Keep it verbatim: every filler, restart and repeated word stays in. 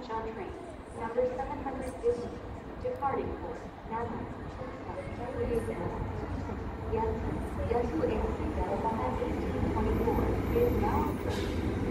on train number seven hundred fifty, departing for Nana. Please Yes, Yasu A C eighteen twenty-four is now approaching.